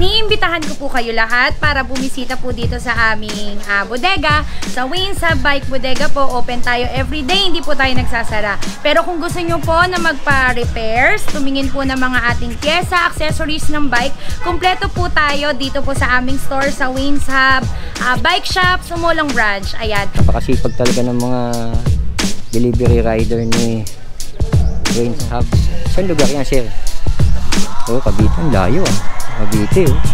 iniimbitahan ko po kayo lahat para bumisita po dito sa aming bodega. Sa Wayne's Hub Bike Bodega po, open tayo everyday, hindi po tayo nagsasara. Pero kung gusto nyo po na magpa-repairs, tumingin po ng mga ating pyesa, accessories ng bike, kumpleto po tayo dito po sa aming store sa Wayne's Hub Bike Shop, Sumulong Branch. Ayan. Napakasipag talaga ng mga delivery rider ni Wayne's Hub. Saan lugar yan, sir? Oh, Cavite. Ang layo ah. Cavite oh.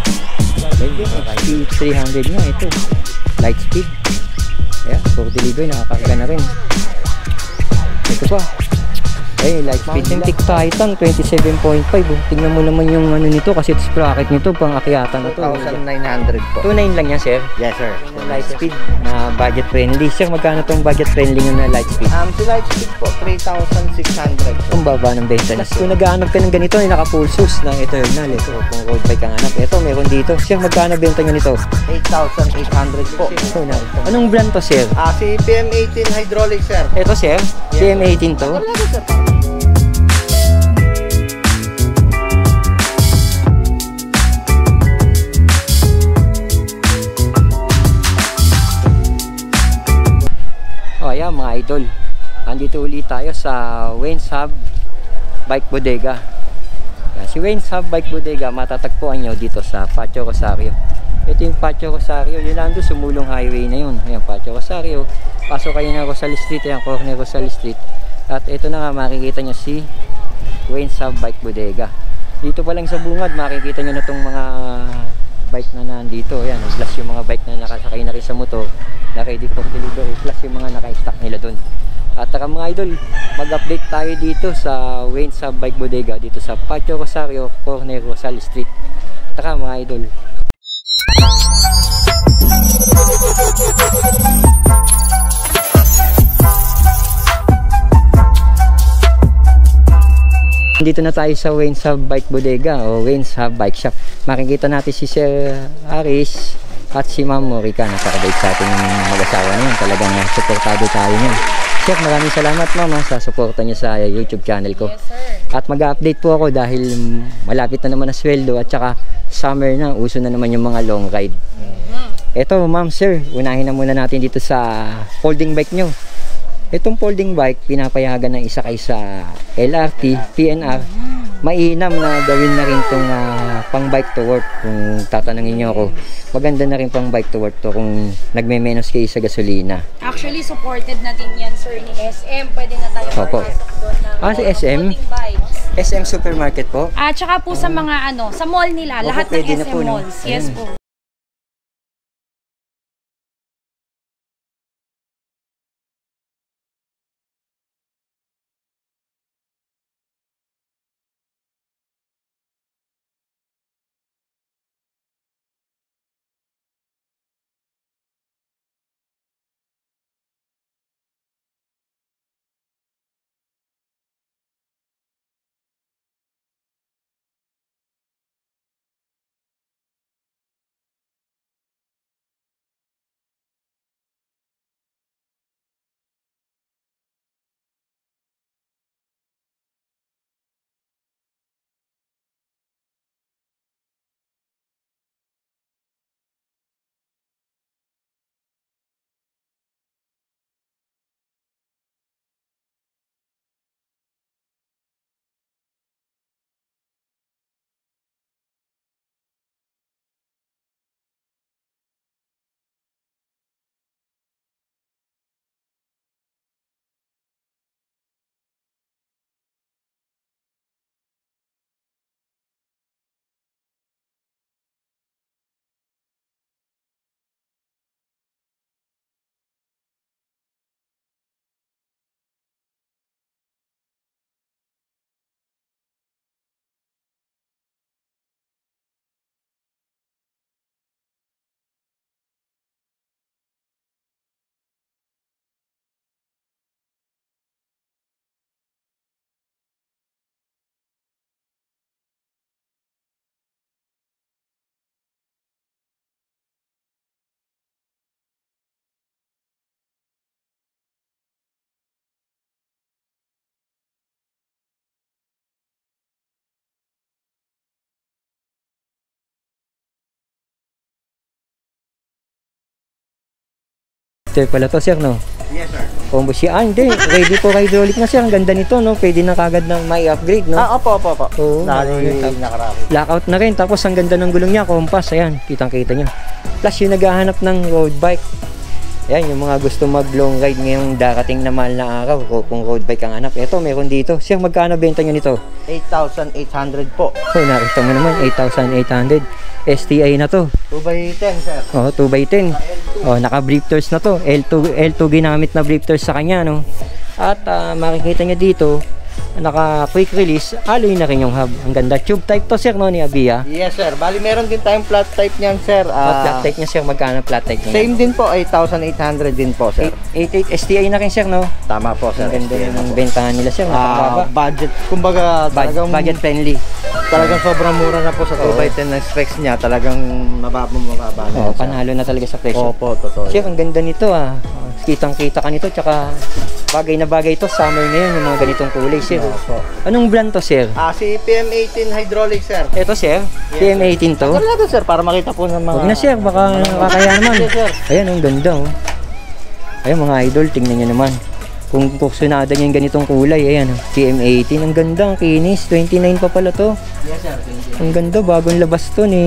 300 nga ito. Light speed. Ayan, for delivery nakakaga na rin. Ito pa. Ay, light speed. Authentic Titan 27.5 oh. Tingnan mo naman yung ano nito kasi ito sprocket nito pang akyatan na to. 2,900 po. 2.9 lang yan, sir? Yes, sir. Light speed na budget friendly. Sir, magkano tong budget friendly na light speed? Si light speed po, 3,600. Ang baba ng benta. Kung naghahanap ka ng ganito, ay naka full sus ng Eternal. Ito, kung road bike ang hanap. Ito, meron dito. Sir, magkano benta nyo nito? 8,800 po. Ito, narito. Anong brand to, sir? Si PM18 hydraulic, sir. Ito, sir? PM18 to? O, ayan mga idol. Andito ulit tayo sa Wayne's Hub Bike Bodega. Yan, si Wayne's Hub Bike Bodega matatagpuan nyo dito sa Patio Rosario. Ito yung Patio Rosario, yun lang doon, Sumulong Highway na yun. Ayan, Patio Rosario. Pasok kayo ng Rosal Street, ayan, corner Rosal Street. At ito na nga, makikita nyo si Wayne's Hub Bike Bodega. Dito pa lang sa bungad, makikita nyo na itong mga bike na nandito. Ayan, plus yung mga bike na nakasakay na rin sa motor na ready for delivery, plus yung mga naka-stock nila doon. At tara mga idol, mag-update tayo dito sa Wayne's Hub Bike Bodega dito sa Patio Rosario, corner Rosal Street. Tara mga idol. Dito na tayo sa Wayne's Hub Bike Bodega o Wayne's Hub Bike Shop. Makikita natin si Sir Aris at si Ma'am Morica. Napakabait sa atin yung mag-asawa niyan. Talagang supportado tayo niyan. Sir, maraming salamat ma'am sa suporta niyo sa YouTube channel ko. Yes, sir. At mag-update po ako dahil malapit na naman na sweldo at saka summer na, uso na naman yung mga long ride. Ito ma'am sir, unahin na muna natin dito sa folding bike nyo. Itong folding bike, pinapayagan ng isa kay sa LRT, PNR. Mainam na gawin na rin itong pang bike to work. Kung tatanungin nyo ako, maganda na rin pang bike to work to kung nagme-menos kayo sa gasolina. Actually, supported na din yan, sir, ni SM. Pwede na tayo makasok doon ng si SM? folding bikes. SM Supermarket po? Tsaka po sa mga sa mall nila, lahat ng pwede na SM po, no? malls. Yes Ayan. po. drifter pala to, sir, no? Yes, sir. Combo siya. Hindi. Ready for hydraulic na, sir. Ang ganda nito, no? Pwede na kagad na may upgrade, no? Opo. Oo. Nakarami. Lockout na rin. Tapos ang ganda ng gulong niya. Compass. Ayan. Kitang-kita niya. Plus yung naghahanap ng road bike. Ayan. Yung mga gusto mag long ride ngayong darating na mahal na araw. Kung road bike ang hanap. Ito, meron dito. Sir, magkano benta niyo nito? 8,800 po. So, nakita mo naman. 8,800. STI na to. 2x10, sir. Oh, 2x10. Oh, naka-brifters na to. L2 ginamit na brifters sa kanya, no? At makikita niyo dito, naka quick release, alloy na rin yung hub. Ang ganda. Tube type to, sir, no, ni Abia. Yes, sir. Bali, meron din tayong flat type niyan, sir. Flat type niya, sir. Magkano flat type niya? Same din po, 8,800 din po, sir. 88 STI na rin, sir, no? Tama po, sir. Ang ganda yung bentahan nila, sir. Napakababa. Budget, kumbaga, talagang Budget friendly. Talagang sobrang mura na po sa 2x10 na specs niya. Talagang mababa na. Oh, panalo na talaga sa presyo. Opo, totoo. Sir, ang ganda nito, ah. Kitang-kita ka nito, tsaka bagay na bagay ito. Summer ngayon, yung mga ganitong kulay, sir. Opo. Anong brand to, sir? Si PM18 hydraulic, sir. Ito, sir. PM18 to. Ano natin, sir, para makita po ng mga... Huwag na, sir. Baka nakakaya naman. Yes, sir. Ayan, ang ganda, oh. Ayan, mga idol, tingnan nyo naman. Kung kursunada nyo yung ganitong kulay, ayan, oh. PM18. Ang ganda, ang kinis. 29 pa pala to. Yes, sir. Ang ganda, bagong labas to ni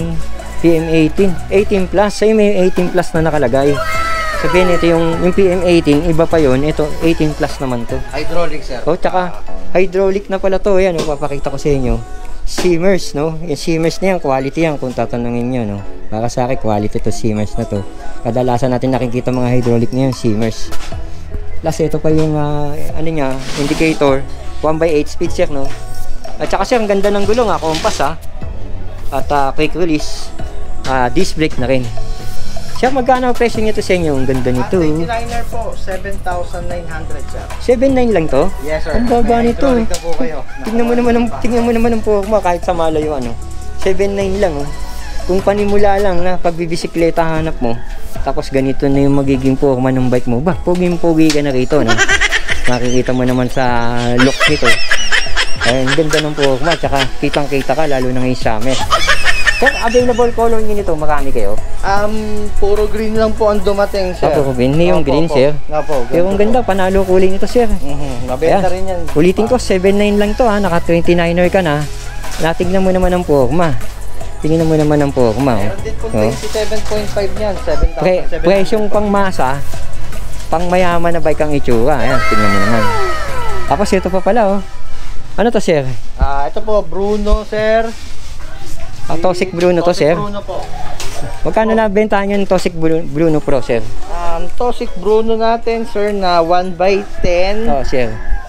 PM18. 18 plus. Sa'yo may 18 plus na nakalagay. Sabihin, ito yung PM18, iba pa yon. Ito, 18 plus naman to. Hydraulic, sir. Oh, tsaka hydraulic na pala to. Ayan, oh, papakita ko sa inyo. Simmers, no? Yung Simmers na yan, quality yan kung tatanungin nyo, no? Para sa akin, quality to Simmers na to. Kadalasan natin nakikita mga hydraulic na yan, Simmers. Plus, ito pa yung, ano niya, indicator. 1/8 speed, sir, no? At saka, sir, ang ganda ng gulong, compass, At quick release. Disc brake na rin. Sir, magkano ang presyo nito sa inyo? Ang ganda nito. 29er po, 7,900, sir. 7.9 lang to? Yes, sir. Ang baba nito. Hydraulic na po kayo. Tingnan mo naman ang forma kahit sa malayo, ano. 7.9 lang, oh. Kung panimula lang na pagbibisikleta hanap mo, tapos ganito na yung magiging forma ng bike mo, pogi ka na rito, no? Makikita mo naman sa look nito. Ay, ang ganda ng forma, tsaka kitang-kita ka, lalo na ngayong summer. Sir, available color nyo nito, marami kayo? Puro green lang po ang dumating, sir. Puro green, yung green, sir. Opo, Pero ang ganda, panalo kulay nito, sir. Mabenta rin yan. Ulitin ko, 7.9 lang to, naka 29er ka na. Natignan mo naman ang forma. Tingnan mo naman ang forma. Meron din po 27.5 niyan, 7,700. Presyong pangmasa, pang mayaman na bike ang itsura. Ayan, tingnan mo naman. Tapos ito pa pala, oh. Ano to, sir? Ito po, Bruno, sir. Toxic Bruno to, sir. Bruno po. Magkano na bentahan yung Toxic Bruno Pro, sir? Toxic Bruno natin, sir, na 1/10. Oh, sir.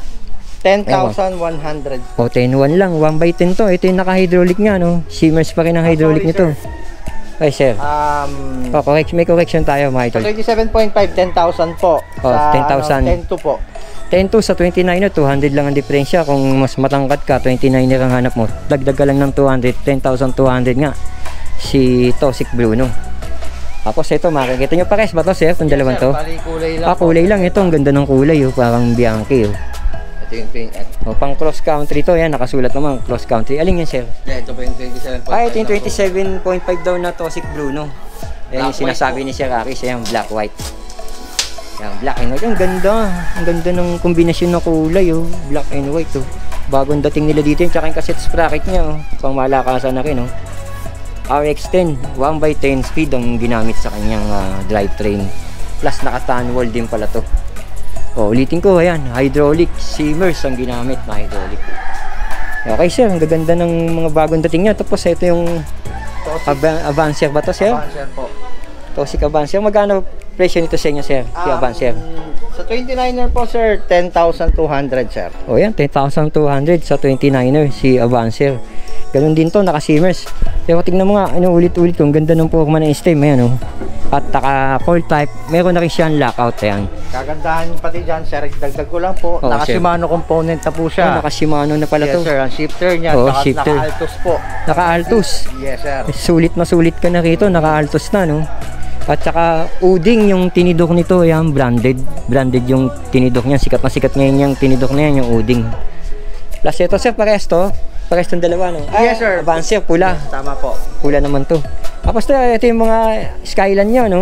10,100. O, 10-1 lang. 1/10 to. Ito yung naka-hydraulic nga, no? Simmers pa rin ang hydraulic nito. Ay, sir. May correction tayo, mga idol. 27.5, 10,000 po. Oh, 10,000. 10,2 po. 10-2 sa 29er, 200 lang ang diferensya. Kung mas matangkad ka, 29er ang hanap mo. Dagdag ka lang ng 200, 10,200 nga. Si Toxic Bruno. Tapos ito, makikita nyo pares ba to, sir? Itong dalawang to? Kulay lang. Kulay lang. Ito, ang ganda ng kulay, oh. Parang Bianchi, oh. Ito yung Pang cross country to. Yan, nakasulat naman, cross country. Alin yan, sir? ito po yung 27.5. Ito yung 27.5 daw na Toxic Bruno. Yan yung sinasabi ni Sir Aris. Yan, black white. Yan, black and white. Ang ganda. Ang ganda ng kombinasyon ng kulay, oh. Black and white, oh. Bagong dating nila dito yung tsaka yung cassette sprocket niya, oh. Pang malakasan na rin, oh. RX-10, 1/10 speed ang ginamit sa kanyang drivetrain. Plus naka-tanwall din pala to. O, ulitin ko, ayan, hydraulic, Simmers ang ginamit na hydraulic. Okay, sir, ang gaganda ng mga bagong dating niya. Tapos ito yung Avancer ba to, sir? Avancer po. Toxic Avancer. Magkano presyo nito sa inyo, sir? Si Avancer. Sa 29er po, sir, 10,200, sir. O yan, 10,200 sa 29er, si Avancer. Ganun din to, naka-Simmers. Pero tingnan mo nga, ulit-ulit kung ganda ng forma ng stem, ayan, oh. At naka-coil type, meron na rin siyang lockout, ayan. Kagandahan pati dyan, sir, dagdag ko lang po, naka-Shimano component na po siya. Naka-Shimano na pala to. Yes, sir, ang shifter niya, shifter. naka-Altos po. Naka-Altos. Yes, sir. Sulit na sulit ka na rito, naka-Altos na, no? At saka uding yung tinidok nito, ayan, branded. Branded yung tinidok niya, sikat na sikat ngayon yung tinidok na yan, yung uding. Plus ito, sir, pares to. Pares tong dalawa, no? Yes, sir. Avancer, pula. Yes, tama po. Pula naman to. Tapos ito yung mga Skyline nyo, no?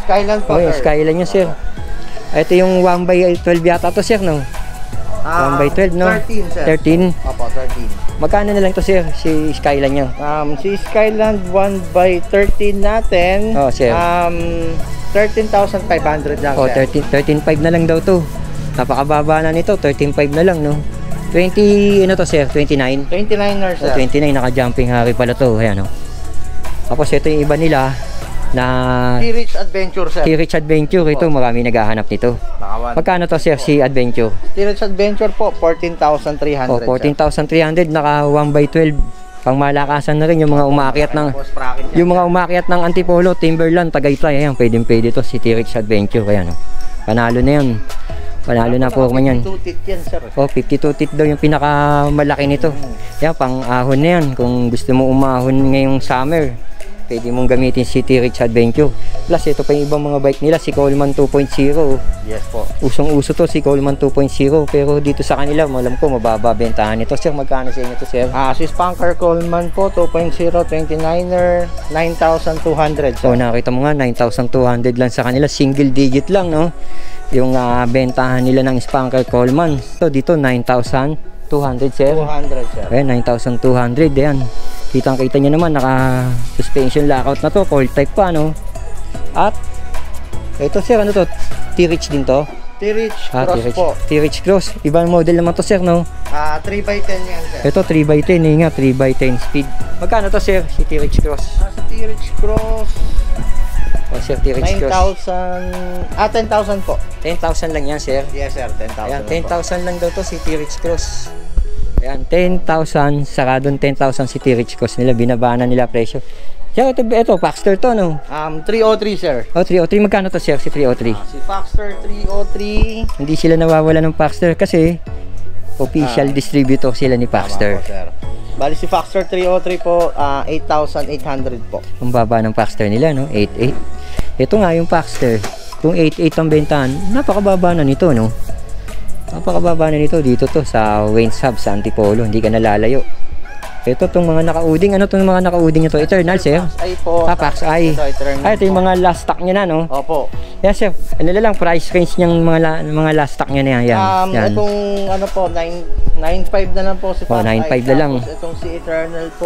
Skyland po, Oh, yung sir. Skyline niya, sir. Ito yung 1x12 yata to, sir, no? 1x12, no? 13, sir. 13. Opo, 13. Magkano na lang to, sir, si Skyline niya? Si Skyland 1x13 natin, Oh, sir. 13,500 lang, Oh, sir. 13.5 na lang daw to. Napakababa na nito, 13.5 na lang, no? 20, ano to, sir? 29? 29er, So, sir. 29, naka-jumping hari pala to. Ayan, no? Tapos ito yung iba nila na T-Rich Adventure, sir. T-Rich Adventure. Ito, marami naghahanap nito. Nakawan. Magkano to, sir, si Adventure? T-Rich Adventure po, 14,300, Oh, 14,300, naka 1x12. Pang malakasan na rin yung mga umakyat ng Antipolo, Timberland, Tagaytay. Ayan, pwede to si T-Rich Adventure. Ayan, no? Panalo na yan. Panalo na po man yan. 52 teeth yan, sir. Oh, 52 teeth daw yung pinakamalaki nito. Yan, pang ahon na yan. Kung gusto mo umahon ngayong summer, pwede mong gamitin si T-Rich Adventure. Plus, ito pa yung ibang mga bike nila, si Coleman 2.0. Yes po. Usong-uso to, si Coleman 2.0. Pero dito sa kanila, alam ko, mababa bentahan nito. Sir, magkano sa inyo to, sir? Si Spanker Coleman po, 2.0, 29er, 9,200, sir. So, nakita mo nga, 9,200 lang sa kanila. Single digit lang, no? Yung bentahan nila ng Spanker Coleman. So, dito, 9,200, sir. 200, sir. Ayan, 9,200. Ayan. Kitang-kita nyo naman, naka-suspension lockout na to. Coil type pa, no? At, ito, sir, ano to? T-Rich din to? T-Rich Cross po. T-Rich Cross. Ibang model naman to, sir, no? 3x10 yan, sir. Ito, 3x10. Nga, 3x10 speed. Magkano to, sir, si T-Rich Cross? Sa T-Rich Cross, O, sir, T-Rich Cross. 10,000 po. 10,000 lang yan, sir. Yes, sir, 10,000. Ayan, 10,000 lang daw to si T-Rich Cross. Ayan, 10,000. Saka doon 10,000 si T-Rich Cross nila. Binabaan na nila presyo. Kaya ito, Paxter to, no? 303, sir. O, 303. Magkano to, sir, si 303? Si Paxter 303. Hindi sila nawawala ng Paxter kasi official distributor sila ni Paxter. Tama po, sir. Bali si Paxter 303 po, 8,800 po. Ang baba ng Paxter nila, no? 88. Ito nga yung Paxter. Kung 88 ang bentahan, napakababa na nito, no? Napakababa na nito dito to sa Wayne's Hub sa Antipolo. Hindi ka nalalayo. Ito tong mga naka-uding. Ano tong mga naka-uding ito? Eternal, sir? Ay po. Pax ay. Ito, Eternal. Ay, ito yung mga last stock niya na, no? Opo. Yes, sir. Ano na lang, price range niyang mga last stock niya na yan. Yan. Itong ano po, 9.5 na lang po si Oh, Pax. 9.5 na lang. Tapos itong si Eternal po,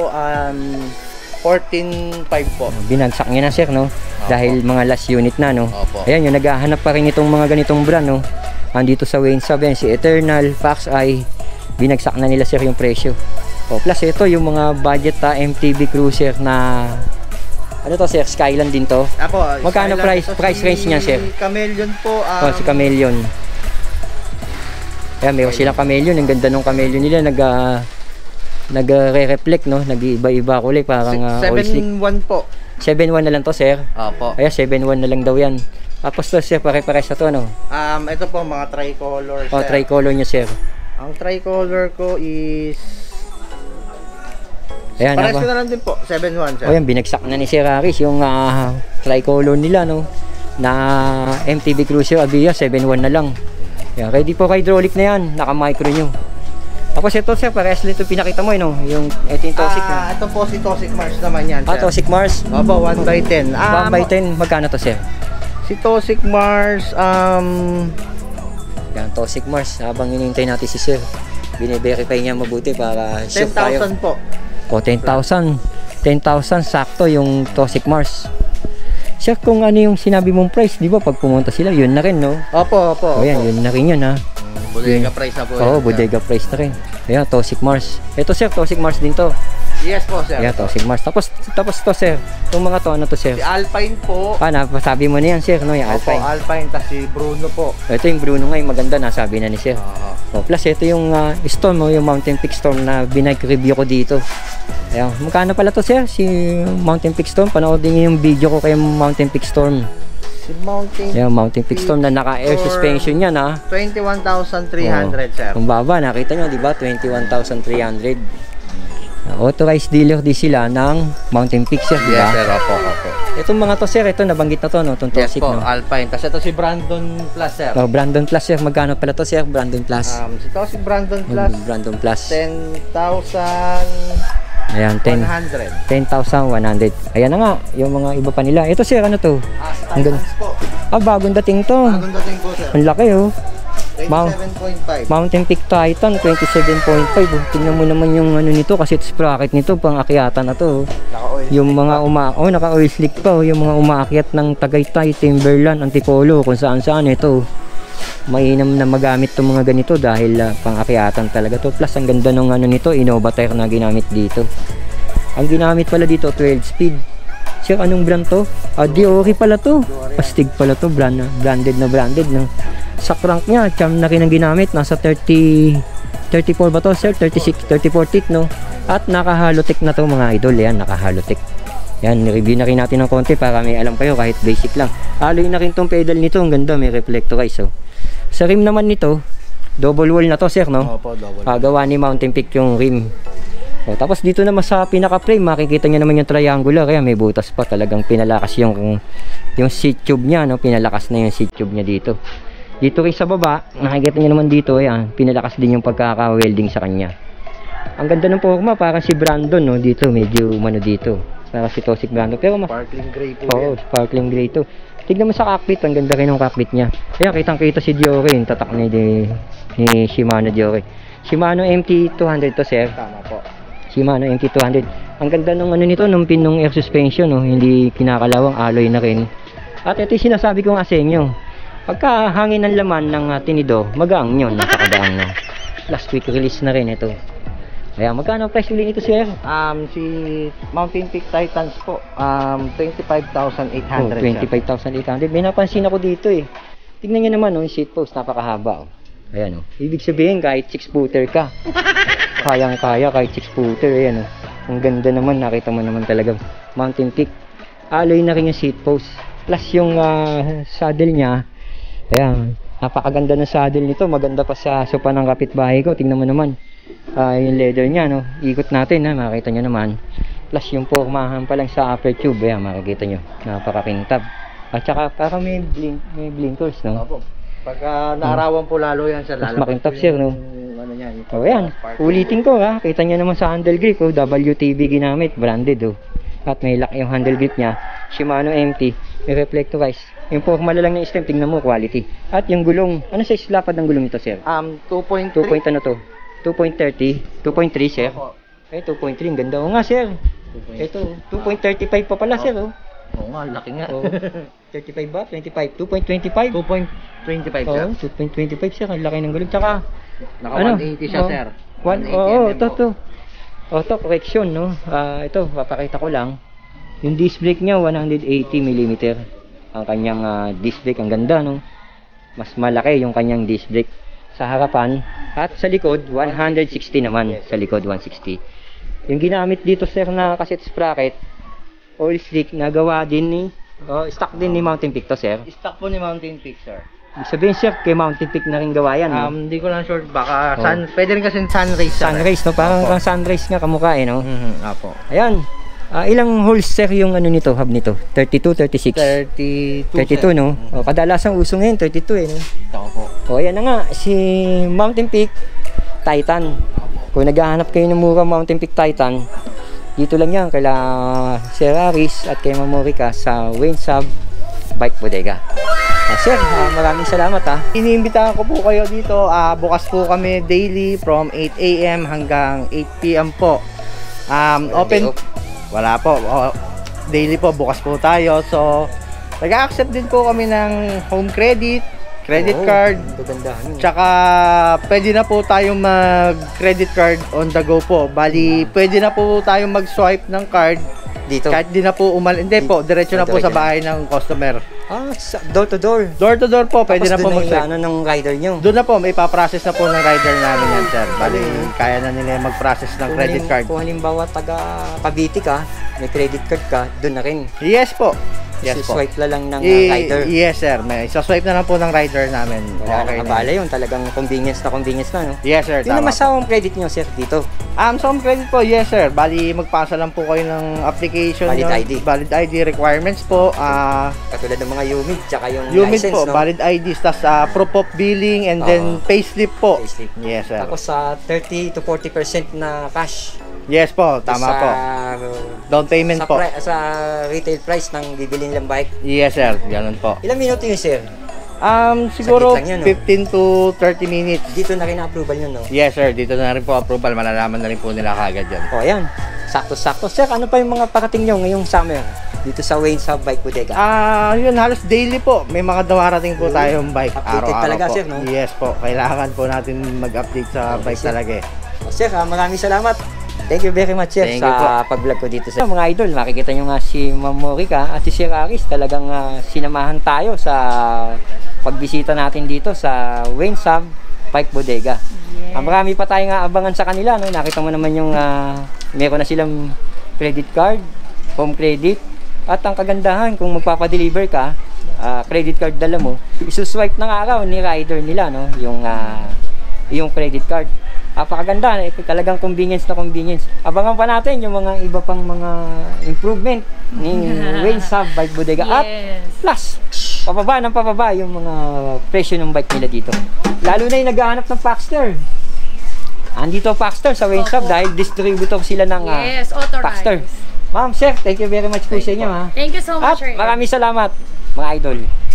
14.5 po. Binagsak niya na, sir, no? Dahil mga last unit na, no? Opo. Ayan, yung naghahanap pa rin itong mga ganitong brand, no? Andito sa Wayne's Hub, yan, si Eternal, Pax ay binagsak na nila, sir, yung presyo. O, plus ito, yung mga budget MTB Cruiser na ano to, sir? Skyline din to? Apo, Magkano price range niya, sir? Chameleon po. Oh, si Chameleon. Ayan, meron silang Chameleon. Ang ganda ng Chameleon nila. Nag-re-reflect, no? Nag-iiba-iba kulay. Parang oil slick. 7.1 po. 7.1 na lang to, sir. Opo. Ayan, 7.1 na lang daw yan. Tapos to, sir, pare-pares na to, no? Ito po, mga tricolor, O, sir. tricolor niya, sir. Ang tricolor ko is... Ayan, Pares ko na lang din po, 7.1, sir. O yan, binagsak na ni Sir Aris yung tricolor nila, no? Na MTB Cruiser Avia, 7.1 na lang. Ayan, ready po hydraulic na yan, naka-micro nyo. Tapos ito, sir, parehas nito pinakita mo, no? Yung ito yung Toxic na. Ito po si Toxic Mars naman yan, sir. Toxic Mars. Opo, 1x10. 1x10, magkano to, sir? Si Toxic Mars, Yan, Toxic Mars. Habang hinihintay natin si Sir, bine-verify niya mabuti para sure tayo. 10,000 po. O, 10,000. 10,000 sakto yung Toxic Mars. Sir, kung ano yung sinabi mong price, di ba? Pag pumunta sila, yun na rin, no? Opo, opo. O yan, yun na rin yun, ha? Bodega price na po. Oo, yan, sir. bodega price na rin. Ayan, Toxic Mars. Ito, sir, Toxic Mars din to. Yes po, sir. Ayan, Toxic Mars. Tapos to, sir. Itong mga to, ano to, sir? Si Alpine po. Napasabi mo na yan, sir, no? Yung Opo, Alpine. Alpine. Tas si Bruno po. Ito yung Bruno nga, yung maganda, nasabi na ni sir. O, plus ito yung Storm, yung Mountain Peak Storm na binag-review ko dito. Ayan, magkano pala to, sir? Si Mountain Peak Storm, panoodin niyo yung video ko kay Mountain Peak Storm. Si Mountain. Ayan, Mountain Peak Storm na naka-air suspension yan, ha? 21,300, sir. Kung baba, nakita nyo, di ba? 21,300. Authorized dealer di sila ng Mountain Peak, sir, di ba? Yes, sir. Opo, opo. Itong mga to, sir, ito nabanggit na to, no? Itong Yes Toxic, po, no? Alpine. Tapos ito si Brandon Plus, sir. Oh, Brandon Plus, sir. Magkano pala to, sir? Brandon Plus. Si to si Brandon Plus. Brandon Plus. 10,100. Ayan, 10,100. Ayan na nga, yung mga iba pa nila. Ito, sir, ano to? Ang ganda. Titans po. bagong dating to. Bagong dating po, sir. Ang laki oh. 27.5. Mountain Peak Titan 27.5. Oh. Tingnan mo naman yung ano nito kasi sprocket nito pang akyatan na to. Oh. Naka-oil. Yung mga naka-oil slick pa oh. Yung mga umaakyat ng Tagaytay, Timberland, Antipolo, kung saan-saan ito. Mainam na magamit tong mga ganito dahil pang akyatan talaga to. Plus ang ganda ng ano nito, Innova tire na ginamit dito. Ang ginamit pala dito 12 speed. Sir, anong brand to? Diori pala to. Pastig pala to, branded na branded no. Sa crank niya, charm na rin ang ginamit. Nasa 34 ba to, sir? 34 teeth, no? At naka-halotek na to mga idol. Yan, naka-halotek. Yan, review na rin natin ng konti para may alam kayo kahit basic lang. Alloy na rin tong pedal nito. Ang ganda, may reflectorize, oh. Sa rim naman nito, double wall na to, sir, no? Opo, double. Gawa ni Mountain Peak yung rim. O, tapos dito naman sa pinaka-frame, makikita nyo naman yung triangular. Kaya may butas pa. Talagang pinalakas yung seat tube niya, no? Pinalakas na yung seat tube niya dito. Dito rin sa baba, nakikita nyo naman dito, ayan, pinalakas din yung pagkaka-welding sa kanya. Ang ganda ng forma, parang si Brandon, no? Dito, medyo umano dito. Parang si Toxic Brandon. Pero Sparkling gray po. oo, sparkling gray to. Tignan mo sa cockpit, ang ganda rin ng cockpit niya. Ayan, kitang-kita si Diore, yung tatak ni Shimano Diore. Shimano MT200 to, sir. Tama po. Shimano MT200. Ang ganda ng ano nito, nung pin ng air suspension, no? Hindi kinakalawang, alloy na rin. At ito yung sinasabi ko nga sa inyo. Pagka hangin ng laman ng tinidor, magaang yun, napakagaang no. Last week release na rin ito. Kaya magkano price ulit ito, sir? Si Mountain Peak Titans po, 25,800. 25,800. May napansin ako dito eh. Tignan nyo naman, no, yung seat post, napakahaba. Oh. Ayan, oh. Ibig sabihin, kahit 6-footer ka, kayang-kaya kahit 6-footer. Ayan, oh. Ang ganda naman, nakita mo naman talaga. Mountain Peak. Alloy na rin yung seat post. Plus yung saddle niya, ayan, napakaganda ng saddle nito. Maganda pa sa sopa ng kapitbahay ko. Tingnan mo naman. Yung leather niya, no. Ikot natin, ha. Makikita nyo naman. Plus yung formahan pa lang sa upper tube. Ayan, makikita nyo. Napakakintab. At saka parang may blinkers, no. Opo. Pagka naarawan po lalo yan, sir. Mas makintab, sir, no. Ano yan, O, ayan. Ulitin ko, ha. Kita nyo naman sa handle grip, oh. WTB ginamit. Branded, oh. At may lock yung handle grip niya. Shimano MT. May reflectorize. Yung forma lang ng stem, tingnan mo, quality. At yung gulong, ano size lapad ng gulong ito, sir? 2.3. 2 ano to? 2.30? 2.3, sir? Opo. Eh, 2.3. Ang ganda. O nga, sir. Ito, 2.35 pa pala, sir, oh. Oo nga, laki nga. Oh. 35 ba? 25? 2.25? 2.25, sir. Oo, 2.25, sir. Ang laki ng gulong. Tsaka, Naka ano? 180 siya, Oh. sir. Oo, 180 ito, to. Auto correction, no? Ito, papakita ko lang. Yung disc brake niya, 180mm. Ang kanyang disc brake, ang ganda, no? Mas malaki yung kanyang disc brake sa harapan. At sa likod, 160 naman. Sa likod, 160. Yung ginamit dito, sir, na cassette sprocket, oil slick, nagawa din ni, stock din ni Mountain Peak to, sir. Stock po ni Mountain Peak, sir. Ibig sabihin, sir, kay Mountain Peak na rin gawa yan, no? Hindi ko lang sure, baka pwede rin kasi sunrays, sir. Sunrays, no? Parang kang sunrays nga kamukha, eh, no? Apo. Ayan. Ilang holes, sir, yung ano nito, hub nito? 32, 36? 32, no? O, kadalasang uso ngayon, 32, eh, no? Ako po. O, ayan na nga, si Mountain Peak Titan. Kung naghahanap kayo ng mura Mountain Peak Titan, dito lang yan, kaila Sir Aris at kay Mamorica sa Wayne Sub Bike Bodega. Sir, maraming salamat, ha. Iniimbitahan ko po kayo dito. Bukas po kami daily from 8 AM hanggang 8 PM po. Open. Wala po. Daily po, bukas po tayo. So, nag-accept din po kami ng home credit card. Tsaka, pwede na po tayong mag-credit card on the go po. Bali, pwede na po tayong mag-swipe ng card. Dito? Kahit di na po hindi po, diretso na po sa bahay ng customer. Door to door. Door to door po, pwede na po mag-swipe. Ano ng rider nyo? Doon na po, may paprocess na po ng rider namin yan, sir. Bali, kaya na nila mag-process ng credit card. Kung halimbawa taga Cavite ka, may credit card ka, doon na rin. Yes po. Yes po. Swipe na lang ng rider. Yes, sir. May swipe na lang po ng rider namin. Wala Okay nang abala yun. Talagang convenience na, no? Yes, sir. Yun Tama naman sa home credit nyo, sir, dito. Sa home credit po, yes, sir. Bali, magpasa lang po kayo ng application. Valid ID. Valid ID requirements po. Katulad ng mga UMID, tsaka yung UMID license, po, no? valid ID, tas proof of billing, and then payslip po. Payslip. Yes, sir. Tapos sa 30 to 40% na cash. Yes po, tama po. Down payment po. Sa retail price ng bibili nilang bike. Yes sir, ganun po. Ilang minuto yun, sir? Siguro Saglit lang yun, no? 15 to 30 minutes. Dito na rin approval yun, no? Yes sir, dito na rin po approval. Malalaman na rin po nila kagad yan. O, ayan. Sakto-sakto. Sir, ano pa yung mga parating nyo ngayong summer dito sa Wayne's Hub Bike Bodega? Yun, halos daily po. May mga dumarating po tayong bike. Updated Araw-araw talaga, po. sir, no? Yes po. Kailangan po natin mag-update sa bike sir. talaga eh. Sir, maraming salamat. Thank you very much, sir, Thank you sa pag-vlog ko dito. Mga idol, makikita nyo nga si Ma'am Morica at si Sir Aris. Talagang sinamahan tayo sa pagbisita natin dito sa Wayne's Hub Bike Bodega. Yes. Marami pa tayong abangan sa kanila. No? Nakita mo naman yung meron na silang credit card, home credit. At ang kagandahan, kung magpapadeliver ka, credit card dala mo, isuswipe ng araw ni rider nila, no? Yung credit card. Napakaganda, talagang convenience na convenience. Abangan pa natin yung mga iba pang mga improvement ni Wayne's Hub Bike Bodega. Yes. At plus, pababa ng pababa yung mga presyo ng bike nila dito. Lalo na yung naghahanap ng Paxter. Andito Paxter sa Wayne's Hub dahil distributor sila ng Yes, authorized. Paxter. Ma'am, sir, thank you very much po sa inyo. Ha? Thank you so At much, sir. maraming salamat, mga idol.